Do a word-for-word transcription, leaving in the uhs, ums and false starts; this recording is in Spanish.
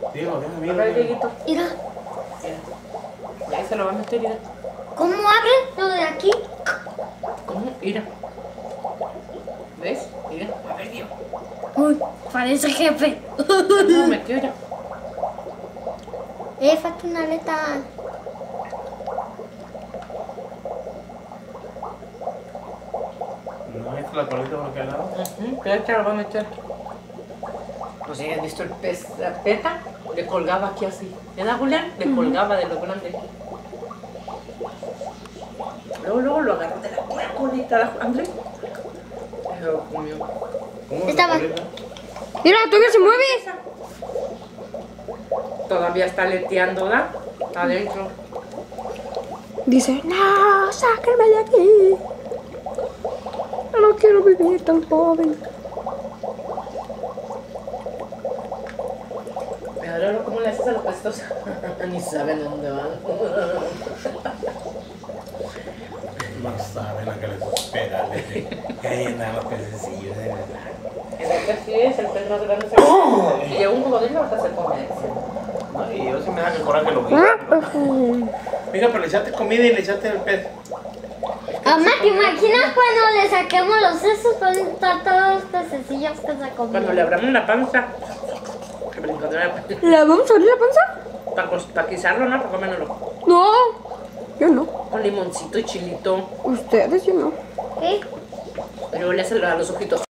Diego, ven, Mira, mira. Dieguito. Mira. Mira. Ahí se lo va a meter, mira. ¿Cómo abre lo de aquí? ¿Cómo? Mira. ¿Ves? Mira. A ver, Diego. Uy, parece jefe. No, metió ya. Eh, falta una aleta. No, esta es la colita por aquel lado. Uh-huh. Ya te lo va a meter. No sé, ¿has visto el pez, la teta? Le colgaba aquí así. ¿Verdad, Julián? Le colgaba de lo grande. Luego, luego lo agarró de la pura colita, ¿la- André? Se lo comió. ¿Cómo Estaba- la colita? Mira, todavía se mueve. Todavía está leteando, ¿verdad? Adentro. Dice, no, sáquenme de aquí. Yo no quiero vivir tan joven. Ahora cómo le haces a los pestos. Ni saben dónde van. No saben lo que les espera. le- Que ahí andan los pececillos, de verdad. En el pez sí es el pez más grande. Y llega un cocodrilo hasta se come. No, y yo sí me da el coraje lo que. Mira, pero le echaste comida y le echaste el pez. Mamá, ¿te imaginas cuando le saquemos los sesos? Van a estar todos los pececillos que se Cuando comieron. le abramos la panza. Que brincadera. ¿Le vamos a abrir la panza? Para, cos- para guisarlo, ¿no? Para comérnoslo. No, yo no. Con limoncito y chilito. Ustedes, yo no. ¿Qué? Pero le hace a los ojitos.